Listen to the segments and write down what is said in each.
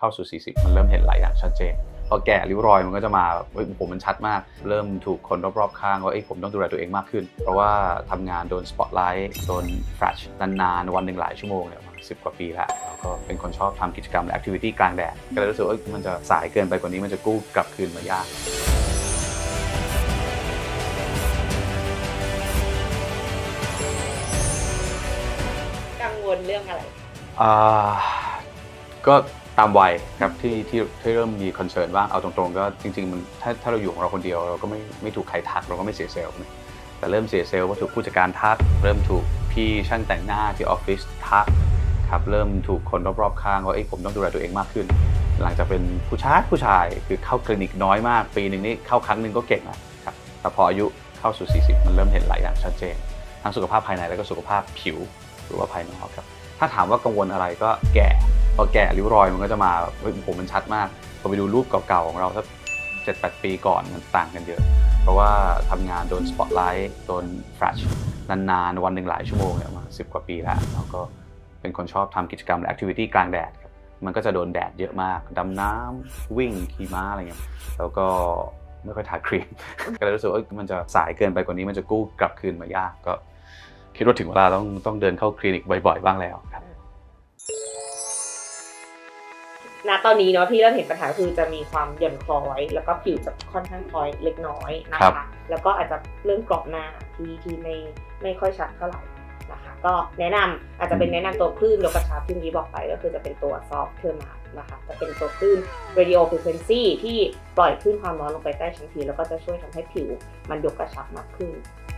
เข้าสู่40มันเริ่มเห็นหลายอย่างชัดเจนพอแก่ริ้วรอยมันก็จะมาผมมันชัดมากเริ่มถูกคนรอบๆข้างว่าผมต้องดูแลตัวเองมากขึ้นเพราะว่าทำงานโดนสปอตไลท์โดนแฟลชนานๆวันหนึ่งหลายชั่วโมงเนี่ย10 กว่าปีแล้วแล้วก็เป็นคนชอบทำกิจกรรมและแอคทิวิตี้กลางแดดก็เลยรู้สึกว่ามันจะสายเกินไปกว่านี้มันจะกู้กลับคืนมายากกังวลเรื่องอะไรก็ตามวัยครับที่เริ่มมีคอนเซิร์นว่าเอาตรงๆก็จริงๆมันถ้าเราอยู่ของเราคนเดียวเราก็ไม่ถูกใครทักเราก็ไม่เสียเซลล์แต่เริ่มเสียเซลล์ว่าถูกผู้จัดการทักเริ่มถูกพี่ช่างแต่งหน้าที่ออฟฟิศทักครับเริ่มถูกคนรอบๆข้างว่าผมต้องดูแลตัวเองมากขึ้นหลังจากเป็นผู้ชายคือเข้าคลินิกน้อยมากปีหนึ่งนี่เข้าครั้งหนึ่งก็เก่งแล้วครับแต่พออายุเข้าสู่40มันเริ่มเห็นหลายอย่างชัดเจนทั้งสุขภาพภายในและก็สุขภาพผิวหรือว่าภายนอกครับถ้าถามว่ากังวลอะไรก็แก่พอแก่ริ้วรอยมันก็จะมาผมมันชัดมากพอไปดูรูปเก่าๆของเราสัก7-8 ปีก่อนมันต่างกันเยอะเพราะว่าทำงานโดนสปอตไลท์โดนแฟลชนานๆวันหนึ่งหลายชั่วโมงเนี่ยมา10 กว่าปีแล้วแล้วก็เป็นคนชอบทำกิจกรรมและแอคทิวิตี้กลางแดดครับมันก็จะโดนแดดเยอะมากดำน้ำวิ่งขี่ม้าอะไรเงี้ยแล้วก็ไม่ค่อยทาครีมก็เลยรู้สึกว่ามันจะสายเกินไปกว่านี้มันจะกู้กลับคืนมายากก็คิดว่าถึงเวลาต้องเดินเข้าคลินิกบ่อยๆบ้างแล้วครับณตอนนี้เนาะที่เราเห็นปัญหาคือจะมีความหย่อนคล้อยแล้วก็ผิวจะค่อนข้างคล้อยเล็กน้อยนะคะแล้วก็อาจจะเรื่องกรอบหน้าที่ไม่ค่อยชัดเท่าไหร่นะคะก็แนะนำอาจจะเป็นแนะนำตัวคลื่นยกกระชับที่เมื่อกี้บอกไปก็คือจะเป็นตัว soft thermal นะคะจะเป็นตัวคลื่น radio frequency ที่ปล่อยคลื่นความร้อนลงไปใต้ชั้นผิวแล้วก็จะช่วยทำให้ผิวมันยกกระชับมากขึ้น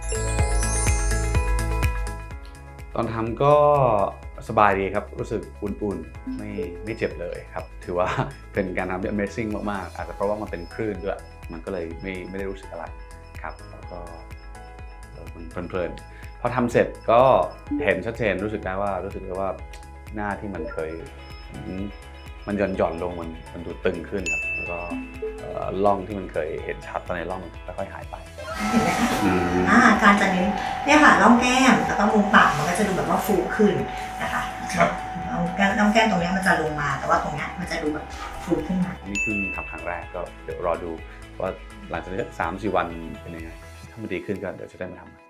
ตอนทำก็สบายดีครับรู้สึกอุ่นๆไม่เจ็บเลยครับถือว่าเป็นการทำที่ Amazing มากๆอาจจะเพราะว่ามันเป็นคลื่นด้วยมันก็เลยไม่ได้รู้สึกอะไรครับแล้วก็มันเพลินพอทำเสร็จก็เห็นชัดเจนรู้สึกได้ว่าหน้าที่มันเคยมันหย่อนลงมันดูตึงขึ้นครับแล้วก็ร่องที่มันเคยเห็นชัดตอนในร่องมันค่อยๆหายไปเห็นไหมคะการจะเน้นเนี่ยค่ะร่องแก้มแล้วก็มุมปากมันก็จะดูแบบว่าฟูขึ้นนะคะครับร่องแก้มตรงนี้มันจะลงมาแต่ว่าตรงนี้มันจะดูแบบฟูขึ้นมานี่เพิ่งทำครั้งแรกก็เดี๋ยวรอดูว่าหลังจากนี้3-4 วันเป็นยังไงถ้ามันดีขึ้นก็เดี๋ยวจะได้มาทำ